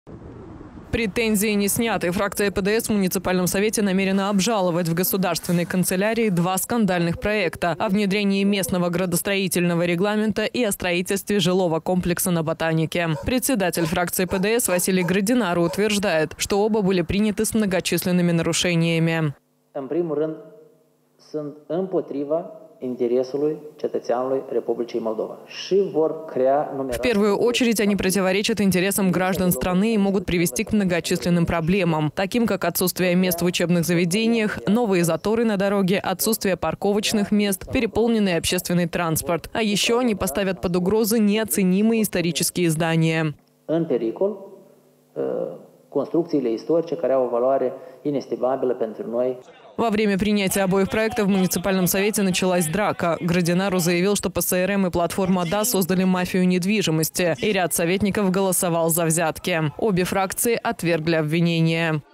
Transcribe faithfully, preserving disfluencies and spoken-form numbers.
Претензии не сняты. Фракция ПДС в муниципальном совете намерена обжаловать в государственной канцелярии два скандальных проекта о внедрении местного градостроительного регламента и о строительстве жилого комплекса на Ботанике. Председатель фракции ПДС Василий Градинару утверждает, что оба были приняты с многочисленными нарушениями. În primul rând, sunt împotriva интересului cetățeanului Republicii Moldova și vor crea numeroase... В первую очередь они противоречат интересам граждан страны и могут привести к многочисленным проблемам, таким как отсутствие мест в учебных заведениях, новые заторы на дороге, отсутствие парковочных мест, переполненный общественный транспорт. А еще они поставят под угрозу неоценимые исторические здания. În pericol, construcțiile istorice care au o valoare inestimabilă pentru noi. Во время принятия обоих проектов в муниципальном совете началась драка. Градинару заявил, что ПСРМ и платформа ДА создали мафию недвижимости, и ряд советников голосовал за взятки. Обе фракции отвергли обвинения.